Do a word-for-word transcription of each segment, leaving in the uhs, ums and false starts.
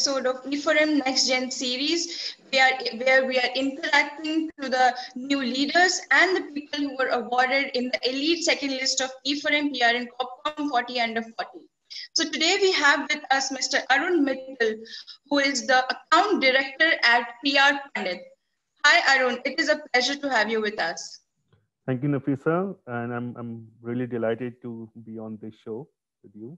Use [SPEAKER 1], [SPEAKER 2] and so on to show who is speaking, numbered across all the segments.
[SPEAKER 1] episode of E four M Next Gen series, where, where we are interacting to the new leaders and the people who were awarded in the elite second list of E four M P R in Copcom forty under forty. So today we have with us Mister Arun Mittal, who is the account director at P R Pandit. Hi Arun, it is a pleasure to have you with us.
[SPEAKER 2] Thank you, Nafisa, and I'm I'm really delighted to be on this show with you.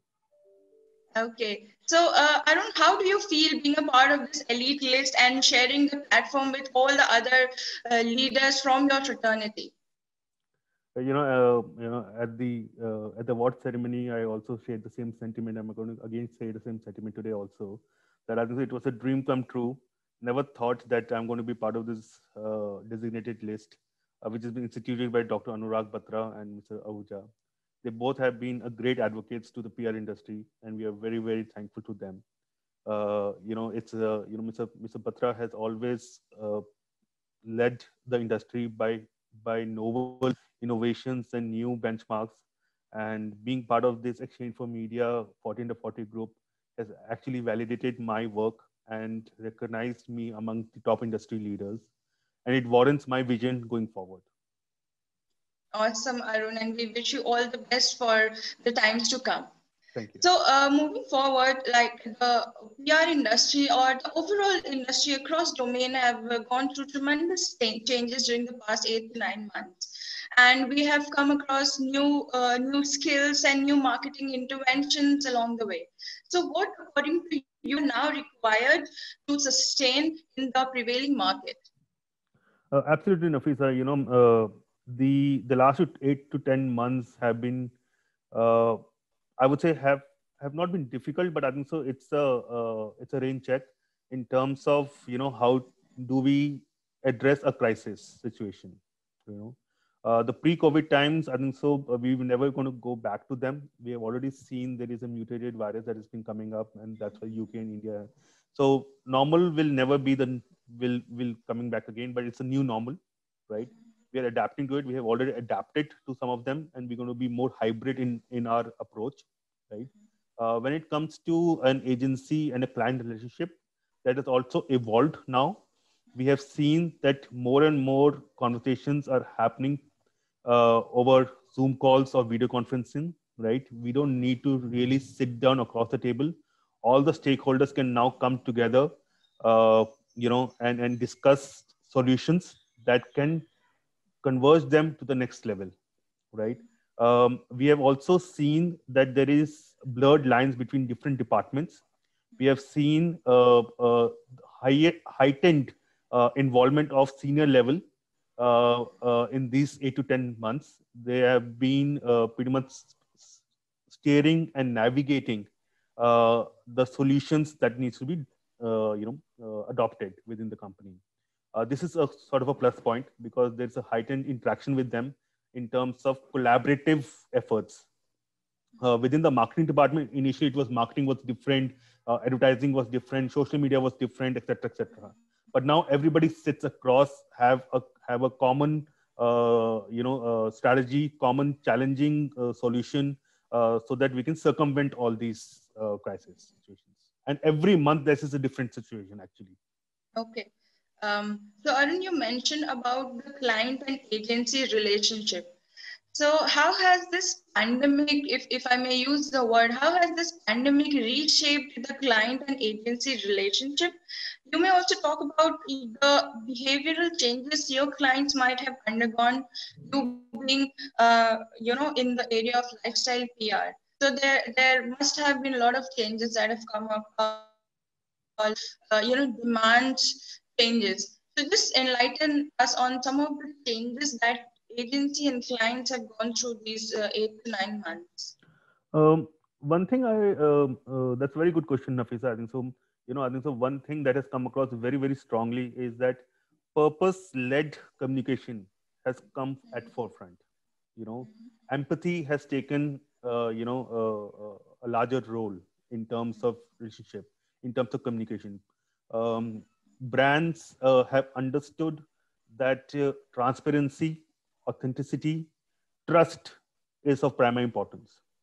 [SPEAKER 1] Okay, so uh, Arun, how do you feel being a part of this elite list and sharing the platform with all the other uh, leaders from your fraternity?
[SPEAKER 2] Uh, you know, uh, you know, at the uh, at the award ceremony, I also shared the same sentiment. I'm going to again say the same sentiment today also. That I think it was a dream come true. Never thought that I'm going to be part of this uh, designated list, uh, which has been instituted by Doctor Anurag Batra and Mister Ahuja. They both have been a great advocates to the P R industry, and we are very, very thankful to them. Uh, you know, it's uh, you know, Mister Mister Batra has always uh, led the industry by by novel innovations and new benchmarks. And being part of this Exchange for Media forty under forty group has actually validated my work and recognized me among the top industry leaders. And it warrants my vision going forward.
[SPEAKER 1] Awesome, Arun, and we wish you all the best for the times to come.
[SPEAKER 2] Thank you.
[SPEAKER 1] So, uh, moving forward, like the P R industry or the overall industry across domain have uh, gone through tremendous changes during the past eight to nine months, and we have come across new uh, new skills and new marketing interventions along the way. So, what, according to you, now required to sustain in the prevailing market?
[SPEAKER 2] Uh, absolutely, Nafisa. You know, uh, the the last eight to ten months have been, uh, I would say, have have not been difficult, but I think so. It's a uh, it's a rain check in terms of you know how do we address a crisis situation. You know, uh, the pre-COVID times, I think so. Uh, we were never going to go back to them. We have already seen there is a mutated virus that has been coming up, and that's why U K and India. So normal will never be the will will coming back again, but it's a new normal, right? We are adapting to it. We have already adapted to some of them, and we're going to be more hybrid in in our approach, right? Uh, when it comes to an agency and a client relationship, that has also evolved now. We have seen that more and more conversations are happening uh, over Zoom calls or video conferencing, right? We don't need to really sit down across the table. All the stakeholders can now come together, uh, you know, and, and discuss solutions that can converge them to the next level, right? Um, we have also seen that there is blurred lines between different departments. We have seen uh, uh, high, heightened uh, involvement of senior level uh, uh, in these eight to ten months. They have been uh, pretty much steering and navigating uh, the solutions that needs to be uh, you know uh, adopted within the company. Uh, this is a sort of a plus point because there's a heightened interaction with them in terms of collaborative efforts. Uh, within the marketing department, initially it was marketing was different, uh, advertising was different, social media was different, et cetera, et cetera. But now everybody sits across, have a have a common, uh, you know, uh, strategy, common challenging uh, solution, uh, so that we can circumvent all these uh, crisis situations. And every month this is a different situation actually.
[SPEAKER 1] Okay. Um, so Arun, you mentioned about the client and agency relationship. So how has this pandemic, if, if I may use the word, how has this pandemic reshaped the client and agency relationship? You may also talk about the behavioral changes your clients might have undergone, you being, uh, you know, in the area of lifestyle P R. So there, there must have been a lot of changes that have come up, uh, uh, you know, demands changes. So just enlighten us on some of the changes that agency and clients have gone through these uh, eight to nine months.
[SPEAKER 2] Um, one thing I um uh, that's a very good question, Nafisa. I think so. You know, I think so. One thing that has come across very very strongly is that purpose-led communication has come at forefront. You know, empathy has taken uh, you know uh, uh, a larger role in terms of relationship, in terms of communication. Um, brands uh, have understood that uh, transparency, authenticity, trust is of primary importance.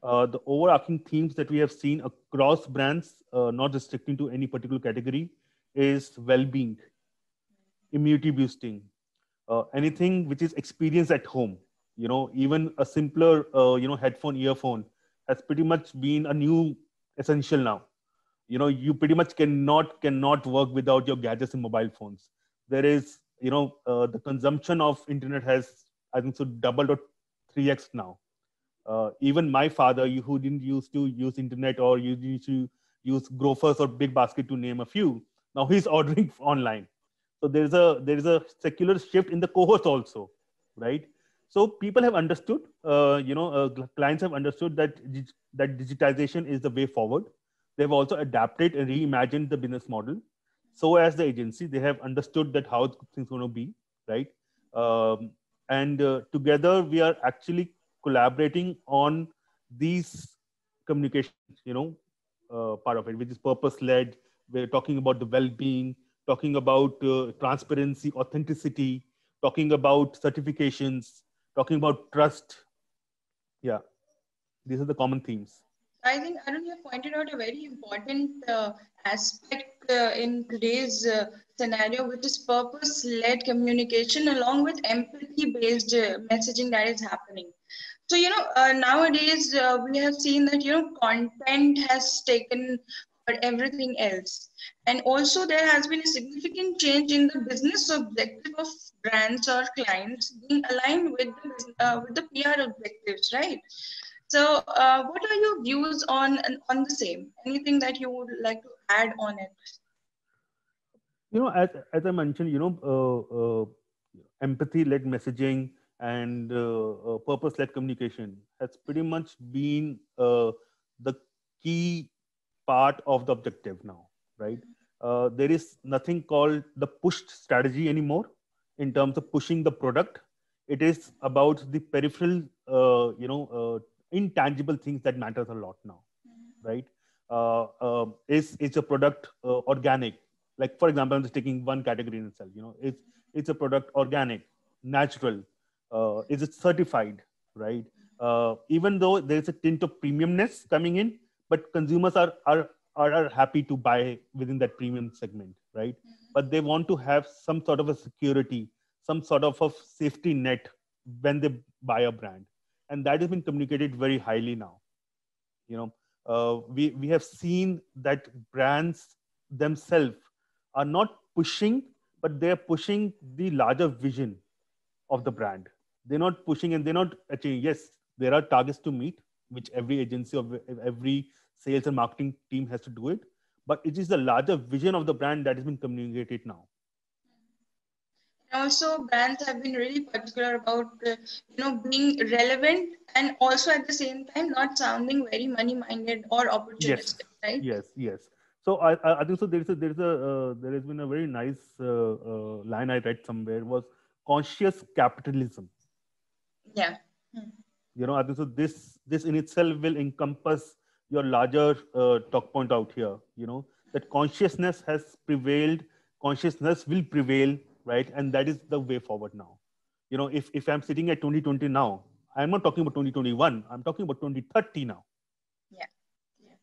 [SPEAKER 2] uh, the overarching themes that we have seen across brands, uh, not restricting to any particular category, is well-being, immunity boosting, uh, anything which is experienced at home. You know, even a simpler, uh, you know, headphone, earphone has pretty much been a new essential now. You know, you pretty much cannot cannot work without your gadgets and mobile phones. There is, you know, uh, the consumption of internet has, I think, so doubled or three x now. Uh, even my father, you, who didn't used to use internet or you used to use Grofers or Big Basket to name a few, now he's ordering online. So there is a there is a secular shift in the cohorts also, right? So people have understood, uh, you know, uh, clients have understood that that digitization is the way forward. They've also adapted and reimagined the business model. So as the agency, they have understood that how things going to be, right? Um, and uh, together we are actually collaborating on these communications, you know, uh, part of it, which is purpose led. We're talking about the well-being, talking about uh, transparency, authenticity, talking about certifications, talking about trust. Yeah, these are the common themes.
[SPEAKER 1] I think Arun, you have pointed out a very important uh, aspect uh, in today's uh, scenario, which is purpose-led communication along with empathy-based uh, messaging that is happening. So, you know, uh, nowadays uh, we have seen that, you know, content has taken for everything else. And also there has been a significant change in the business objective of brands or clients being aligned with the, bus- uh, with the P R objectives, right? So, uh, what are your views on on the same? Anything that you would like to add on it?
[SPEAKER 2] You know, as, as I mentioned, you know, uh, uh, empathy-led messaging and uh, uh, purpose-led communication has pretty much been uh, the key part of the objective now, right? Uh, there is nothing called the pushed strategy anymore in terms of pushing the product. It is about the peripheral, uh, you know, uh, intangible things that matters a lot now, right? Uh, uh, is is a product uh, organic? Like for example, I'm just taking one category in itself. You know, it's it's a product organic, natural? Uh, is it certified? Right? Uh, even though there's a tint of premiumness coming in, but consumers are are are, are happy to buy within that premium segment, right? But they want to have some sort of a security, some sort of a safety net when they buy a brand, and that has been communicated very highly now. You know, uh, we we have seen that brands themselves are not pushing, but they're pushing the larger vision of the brand. They're not pushing and they're not achieving. Yes, there are targets to meet, which every agency or every sales and marketing team has to do it. But it is the larger vision of the brand that has been communicated now.
[SPEAKER 1] And also, brands have been really particular about uh, you know being relevant and also at the same time not sounding very money-minded or
[SPEAKER 2] Yes,
[SPEAKER 1] opportunistic, right?
[SPEAKER 2] yes, yes. So I, I I think so. There is a there is a uh, there has been a very nice uh, uh, line I read somewhere was conscious capitalism.
[SPEAKER 1] Yeah. Hmm.
[SPEAKER 2] You know, I think so. This this in itself will encompass your larger uh, talk point out here. You know that consciousness has prevailed, consciousness will prevail, right? And that is the way forward now. You know, if if I'm sitting at twenty twenty now, I'm not talking about twenty twenty-one. I'm talking about twenty thirty now.
[SPEAKER 1] Yeah. Yeah.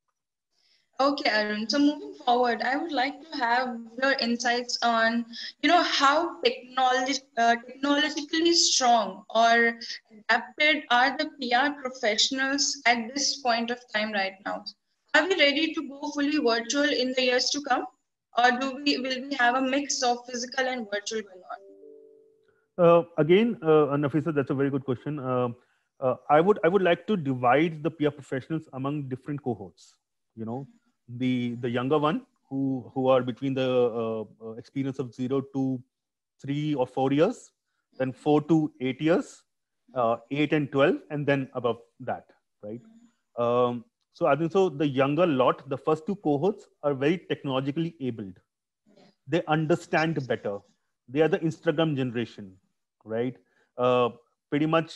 [SPEAKER 1] Okay, Arun. So moving forward, I would like to have your insights on, you know, how technology, uh, technologically strong or adapted are the P R professionals at this point of time right now? Are we ready to go fully virtual in the years to come, or do we will we have a mix of physical and virtual going on?
[SPEAKER 2] Uh, again, uh, Nafisa, that's a very good question. Uh, uh, I would I would like to divide the P R professionals among different cohorts. You know, the the younger one who who are between the uh, uh, experience of zero to three or four years, then four to eight years, uh, eight and twelve, and then above that, right? Um, so I think so. The younger lot, the first two cohorts, are very technologically abled. They understand better. They are the Instagram generation, right? Uh, pretty much,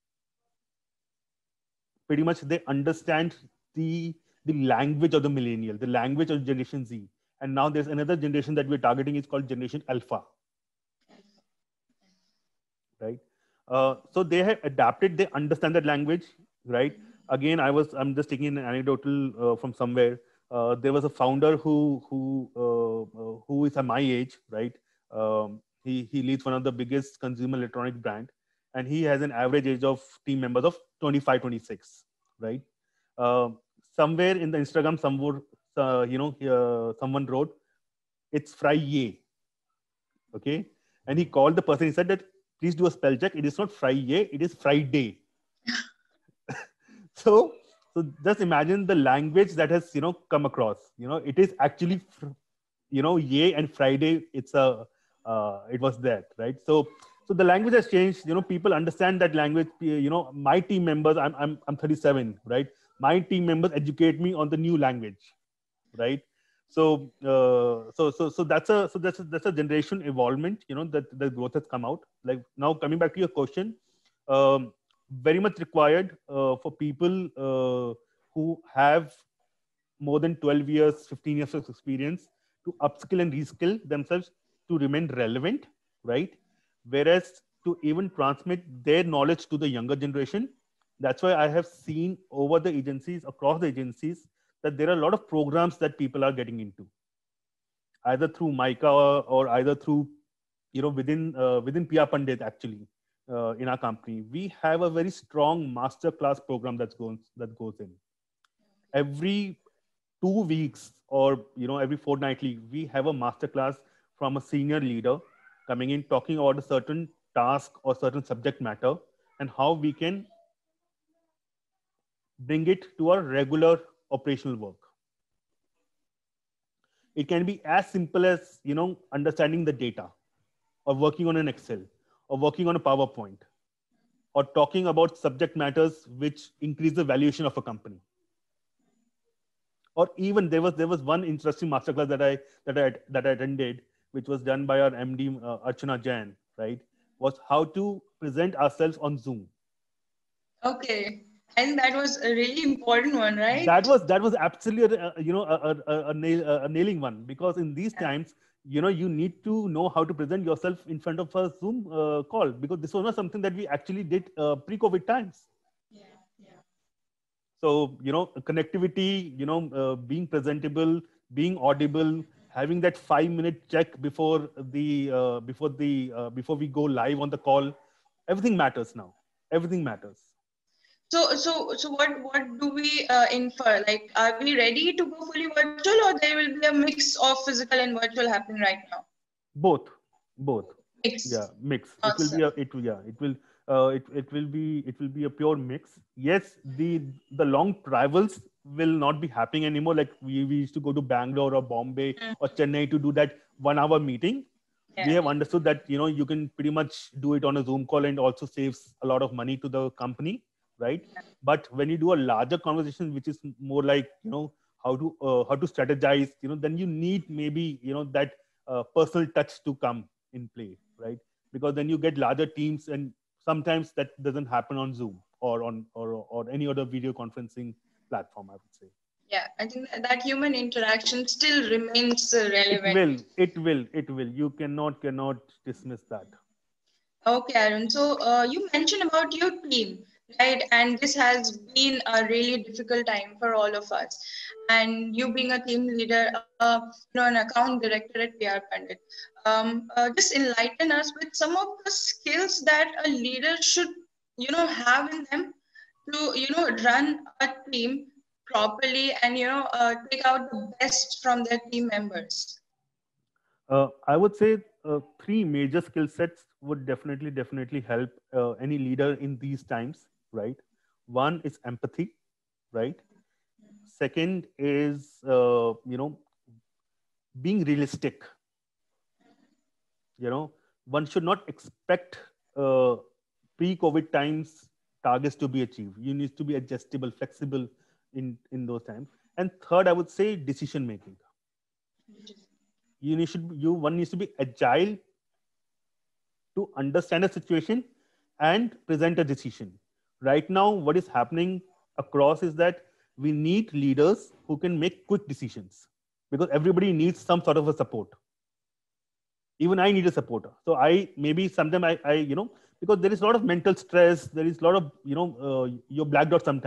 [SPEAKER 2] pretty much, they understand the the language of the millennial, the language of Generation Z. And now there's another generation that we're targeting. It's called Generation Alpha, right? Uh, so they have adapted. They understand that language, right? again, I was I'm just taking an anecdotal uh, from somewhere. Uh, there was a founder who who uh, uh, who is at my age, right? Um, he he leads one of the biggest consumer electronic brand, and he has an average age of team members of twenty-five, twenty-six, right? Uh, Somewhere in the Instagram, somewhere uh, you know uh, someone wrote, "It's Friday," okay, and he called the person. He said that please do a spell check. It is not Friday, it is Friday. so so just imagine the language that has you know come across. You know, it is actually you know yay and Friday. It's a uh, it was that, right? So so the language has changed. You know, people understand that language. You know, my team members. I'm I'm I'm thirty-seven, right? My team members educate me on the new language, right? So uh, so so so that's a so that's a, that's a generation evolvement. You know, that the growth has come out. Like now, coming back to your question. Um, very much required uh, for people uh, who have more than twelve years, fifteen years of experience to upskill and reskill themselves to remain relevant, right? Whereas to even transmit their knowledge to the younger generation. That's why I have seen over the agencies, across the agencies, that there are a lot of programs that people are getting into, either through MICA or, or either through, you know, within uh, within P R Pandit actually. Uh, in our company, we have a very strong master class program that's goes that goes in every two weeks or you know every fortnightly. We have a master class from a senior leader coming in talking about a certain task or certain subject matter and how we can bring it to our regular operational work. It can be as simple as you know understanding the data or working on an Excel or working on a PowerPoint or talking about subject matters which increase the valuation of a company. Or even there was there was one interesting masterclass that I that I that I attended, which was done by our M D uh, Archana Jain, right? Was how to present ourselves on Zoom.
[SPEAKER 1] Okay, and that was a really important one, right?
[SPEAKER 2] That was that was absolutely a, you know a, a, a, nail, a nailing one, because in these times you know you need to know how to present yourself in front of a Zoom uh, call, because this was not something that we actually did uh, pre-COVID times.
[SPEAKER 1] Yeah, yeah.
[SPEAKER 2] So you know connectivity, you know uh, being presentable, being audible, having that five minute check before the uh, before the uh, before we go live on the call, everything matters now. Everything matters.
[SPEAKER 1] So, so, so, what, what do we uh, infer? Like, are we ready to go fully virtual, or there will be a mix of physical and virtual happening right now?
[SPEAKER 2] Both, both.
[SPEAKER 1] Mix.
[SPEAKER 2] Yeah, mix. It will
[SPEAKER 1] Awesome.
[SPEAKER 2] be a. It will. Yeah, it will. Uh, it it will be. It will be a pure mix. Yes, the the long travels will not be happening anymore. Like we, we used to go to Bangalore or Bombay mm. or Chennai to do that one hour meeting. Yeah. We have understood that you know you can pretty much do it on a Zoom call and also saves a lot of money to the company, right? Yeah. But when you do a larger conversation, which is more like you know how to uh, how to strategize, you know, then you need maybe you know that uh, personal touch to come in play, right? Because then you get larger teams, and sometimes that doesn't happen on Zoom or on or or any other video conferencing platform, I would say.
[SPEAKER 1] Yeah, I think that human interaction still remains relevant.
[SPEAKER 2] It will, it will, it will. You cannot cannot dismiss that.
[SPEAKER 1] Okay, Arun. So uh, you mentioned about your team, right? And this has been a really difficult time for all of us. And you being a team leader, uh, you know, an account director at P R Pandit, um, uh, just enlighten us with some of the skills that a leader should, you know, have in them to, you know, run a team properly and, you know, uh, take out the best from their team members.
[SPEAKER 2] Uh, I would say uh, three major skill sets would definitely, definitely help uh, any leader in these times, right? One is empathy, right? Second is, uh, you know, being realistic. You know, one should not expect uh, pre-COVID times targets to be achieved. You need to be adjustable, flexible in, in those times. And third, I would say decision making. You need should you one needs to be agile to understand a situation and present a decision. Right now, what is happening across is that we need leaders who can make quick decisions, because everybody needs some sort of a support. Even I need a supporter. So I maybe sometimes I, I you know, because there is a lot of mental stress, there is a lot of, you know, uh, you're blacked out sometimes.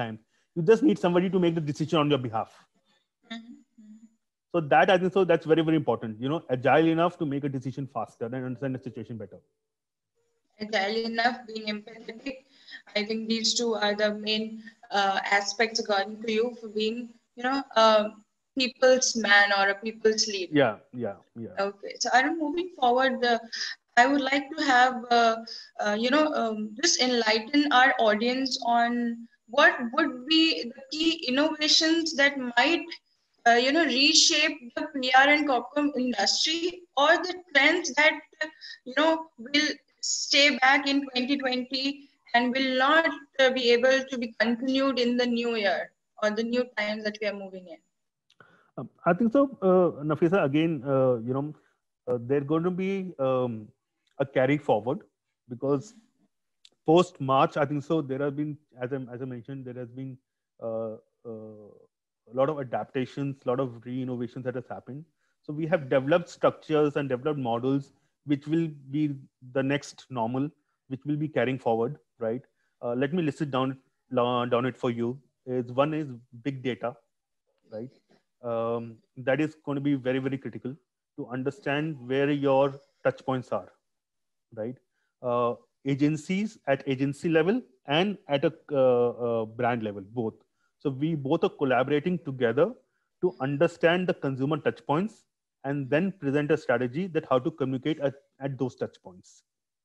[SPEAKER 2] You just need somebody to make the decision on your behalf.
[SPEAKER 1] Mm-hmm.
[SPEAKER 2] So that I think so that's very, very important. You know, agile enough to make a decision faster and understand the situation better.
[SPEAKER 1] Agile enough, being empathetic. I think these two are the main uh, aspects according to you for being, you know, a people's man or a people's leader.
[SPEAKER 2] Yeah, yeah, yeah.
[SPEAKER 1] Okay, so Arun, moving forward, uh, I would like to have, uh, uh, you know, um, just enlighten our audience on what would be the key innovations that might, uh, you know, reshape the P R and Corpcom industry, or the trends that, uh, you know, will stay back in twenty twenty and will not uh, be able to be continued in the new year or the new times that we are moving in.
[SPEAKER 2] Um, I think so, uh, Nafisa. Again, uh, you know, uh, there's going to be um, a carry forward because post March, I think so. There have been, as I, as I mentioned, there has been uh, uh, a lot of adaptations, a lot of re-innovations that has happened. So we have developed structures and developed models which will be the next normal, which will be carrying forward, right? Uh, let me list it down, down it for you. Is one is big data, right? Um, that is going to be very, very critical to understand where your touch points are, right? Uh, agencies at agency level and at a uh, uh, brand level, both. So we both are collaborating together to understand the consumer touch points and then present a strategy that how to communicate at, at those touch points.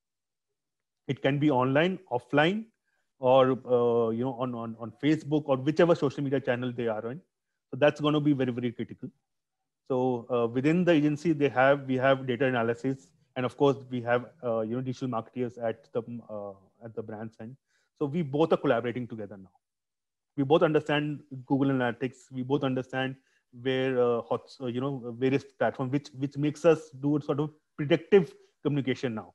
[SPEAKER 2] It can be online, offline, or uh, you know on, on on Facebook or whichever social media channel they are on. So that's going to be very, very critical. So uh, within the agency, they have we have data analysis, and of course we have uh, you know digital marketers at the uh, at the brand's end. So we both are collaborating together now. We both understand Google Analytics. We both understand where uh, hot uh, you know various platforms, which which makes us do sort of predictive communication now.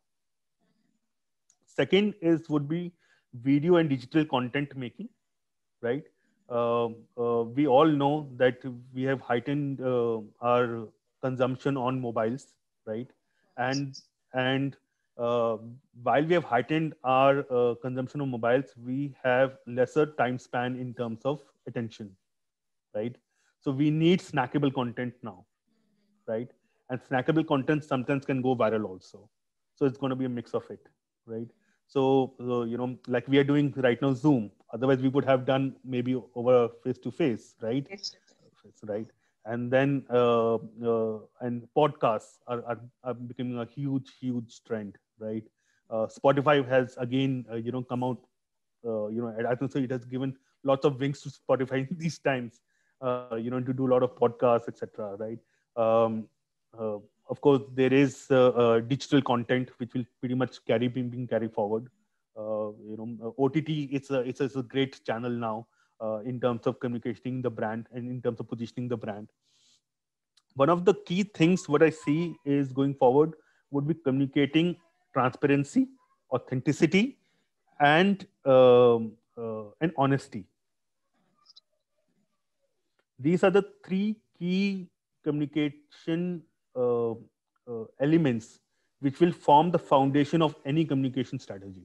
[SPEAKER 2] Second is would be video and digital content making, right? Uh, uh, we all know that we have heightened uh, our consumption on mobiles, right? And and uh, while we have heightened our uh, consumption of mobiles, we have lesser time span in terms of attention, right? So we need snackable content now, right? And snackable content sometimes can go viral also. So it's going to be a mix of it, right? So, so you know, like we are doing right now, Zoom. Otherwise, we would have done maybe over face to face, right?
[SPEAKER 1] Yes.
[SPEAKER 2] Right. And then uh, uh, and podcasts are, are, are becoming a huge, huge trend, right? Uh, Spotify has again, uh, you know, come out. Uh, you know, I think so. It has given lots of wings to Spotify in these times. Uh, you know, to do a lot of podcasts, et cetera. Right. Um, uh, of course, there is uh, uh, digital content which will pretty much carry being, being carried forward. Uh, you know, uh, O T T it's a it's a, it's a great channel now uh, in terms of communicating the brand and in terms of positioning the brand. One of the key things what I see is going forward would be communicating transparency, authenticity, and um, uh, and honesty. These are the three key communication uh, uh, elements which will form the foundation of any communication strategy.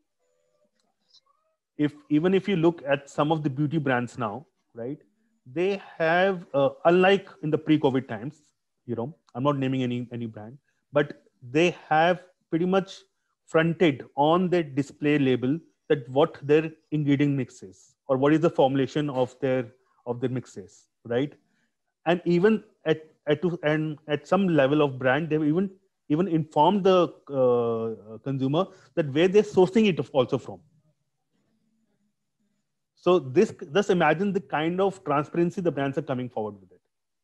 [SPEAKER 2] If even if you look at some of the beauty brands now, right, they have uh, unlike in the pre-COVID times, you know, I'm not naming any any brand, but they have pretty much fronted on their display label that what their ingredient mix is or what is the formulation of their of their mixes, right? And even at at to, and at some level of brand, they've even even informed the uh, consumer that where they're sourcing it also from. So this just imagine the kind of transparency the brands are coming forward with it.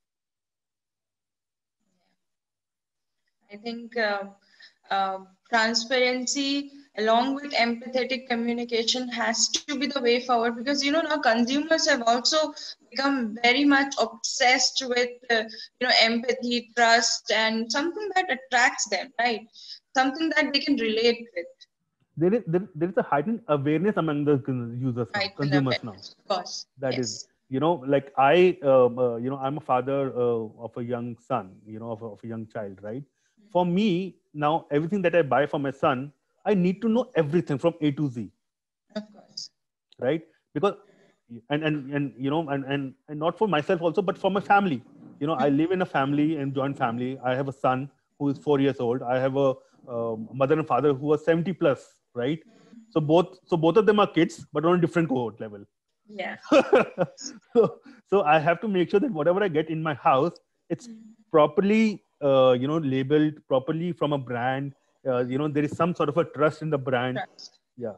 [SPEAKER 1] I think uh, uh, transparency along with empathetic communication has to be the way forward, because you know now consumers have also become very much obsessed with uh, you know empathy, trust, and something that attracts them, right? Something that they can relate with.
[SPEAKER 2] There is there, there is a heightened awareness among the users now,
[SPEAKER 1] Right, in
[SPEAKER 2] consumers now.
[SPEAKER 1] awareness, of course.
[SPEAKER 2] That is,
[SPEAKER 1] Yes.
[SPEAKER 2] you know, like I, um, uh, you know, I'm a father uh, of a young son, you know, of a, of a young child, right? For me now, everything that I buy for my son, I need to know everything from A to Z,
[SPEAKER 1] Of course.
[SPEAKER 2] right? Because and and and you know, and and and not for myself also, but for my family. You know, I live in a family and joint family. I have a son who is four years old. I have a uh, mother and father who are seventy plus, right? So both so both of them are kids, but on a different cohort level.
[SPEAKER 1] Yeah.
[SPEAKER 2] so, so I have to make sure that whatever I get in my house, it's properly, uh, you know, labeled properly from a brand. Uh, you know, there is some sort of a trust in the brand.
[SPEAKER 1] Trust.
[SPEAKER 2] Yeah.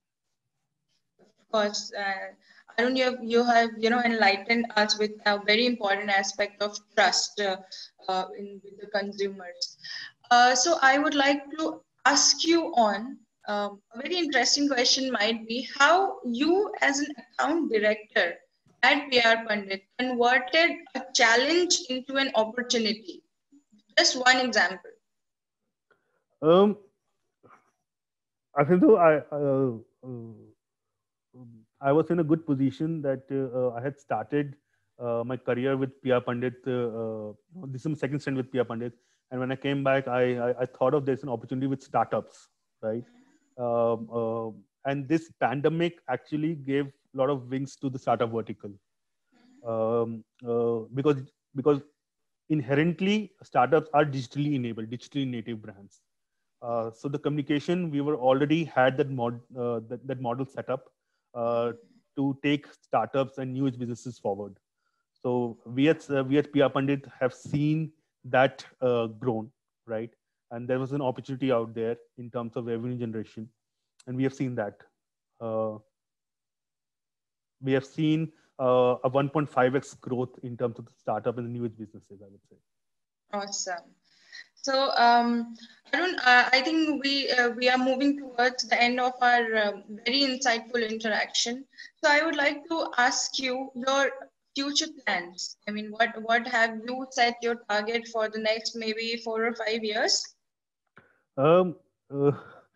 [SPEAKER 1] Of course, uh, Arun, you have, you have you know enlightened us with a very important aspect of trust uh, uh, in with the consumers. Uh, so I would like to ask you on um, a very interesting question might be how you as an account director at P R Pandit converted a challenge into an opportunity. Just one example.
[SPEAKER 2] Um, I think so. I uh, uh, I was in a good position that uh, I had started uh, my career with P R Pandit. Uh, uh, this is my second stint with P R Pandit, and when I came back, I I, I thought of there's an opportunity with startups, right? Um, uh, and this pandemic actually gave a lot of wings to the startup vertical, um, uh, because because inherently startups are digitally enabled, digitally native brands. Uh, so the communication, we were already had that mod uh, that, that model set up uh, to take startups and new age businesses forward. So we at uh, we at P R Pandit have seen that uh, grown, right? And there was an opportunity out there in terms of revenue generation, and we have seen that. Uh, we have seen uh, a one point five x growth in terms of the startup and the new age businesses, I would say.
[SPEAKER 1] Awesome. So, um, Arun, uh, I think we uh, we are moving towards the end of our um, very insightful interaction. So, I would like to ask you your future plans. I mean, what what have you set your target for the next maybe four or five years?
[SPEAKER 2] Um, uh,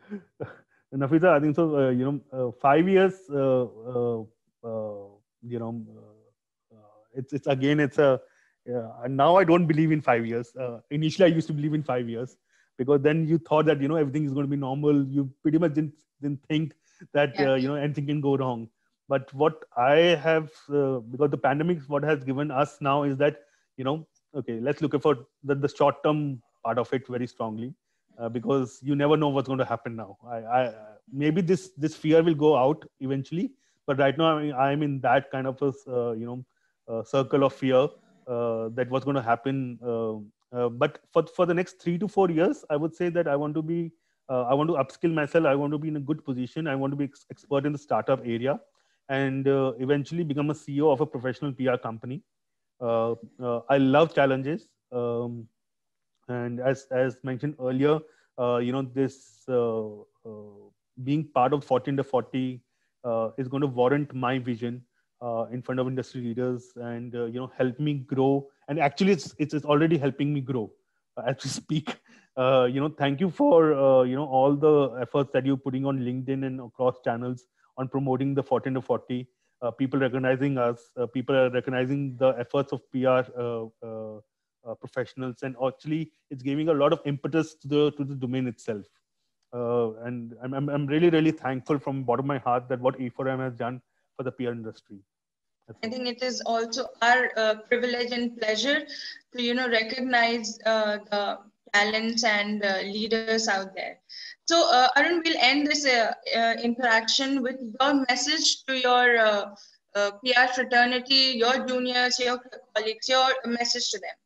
[SPEAKER 2] Nafisa, I think so. Uh, you know, uh, five years. Uh, uh, uh, you know, uh, uh, it's it's again. It's a. Yeah, and now I don't believe in five years. Uh, initially, I used to believe in five years because then you thought that you know everything is going to be normal. You pretty much didn't didn't think that
[SPEAKER 1] Yeah.
[SPEAKER 2] uh, you know anything can go wrong. But what I have, uh, because the pandemic, what has given us now is that you know, okay, let's look for the, the short term part of it very strongly uh, because you never know what's going to happen now. I, I maybe this this fear will go out eventually, but right now I mean, I'm in that kind of a uh, you know uh, circle of fear uh, that what's going to happen. Uh, uh, but for for the next three to four years, I would say that I want to be uh, I want to upskill myself. I want to be in a good position. I want to be ex- expert in the startup area, and uh, eventually become a C E O of a professional P R company. Uh, uh, I love challenges. Um, and as as mentioned earlier, uh, you know this uh, uh, being part of forty under forty uh, is going to warrant my vision uh, in front of industry leaders and uh, you know help me grow. And actually, it's it's, it's already helping me grow uh, as we speak. Uh, you know, thank you for uh, you know all the efforts that you're putting on LinkedIn and across channels on promoting the forty under forty. Uh, people recognizing us, uh, people are recognizing the efforts of P R uh, uh, uh, professionals, and actually it's giving a lot of impetus to the to the domain itself. Uh, and I'm, I'm I'm really really thankful from bottom of my heart that what E four M has done for the P R industry. That's
[SPEAKER 1] I
[SPEAKER 2] all.
[SPEAKER 1] think it is also our uh, privilege and pleasure to, you know, recognize uh, the talents and uh, leaders out there. So, uh, Arun, we'll end this uh, uh, interaction with your message to your uh, uh, P R fraternity, your juniors, your colleagues, your message to them.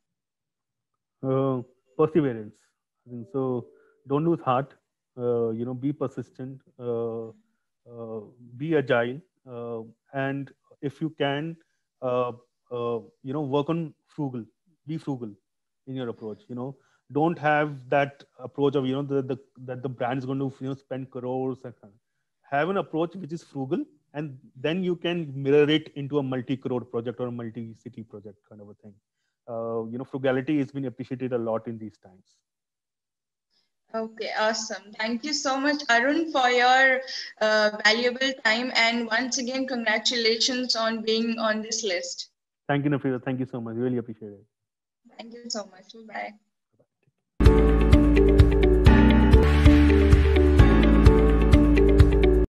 [SPEAKER 2] Uh, Perseverance. I think so. Don't lose heart. Uh, you know, be persistent. Uh, uh, be agile, uh, and if you can, uh, uh, you know, work on frugal. Be frugal in your approach. You know, don't have that approach of you know the, the that the brand is going to you know spend crores. And have an approach which is frugal, and then you can mirror it into a multi-crore project or a multi-city project kind of a thing. Uh, you know, frugality has been appreciated a lot in these times.
[SPEAKER 1] Okay, awesome. Thank you so much, Arun, for your uh, valuable time. And once again, congratulations on being on this list.
[SPEAKER 2] Thank you, Nafisa. Thank you so much. Really appreciate it.
[SPEAKER 1] Thank you so much. Bye.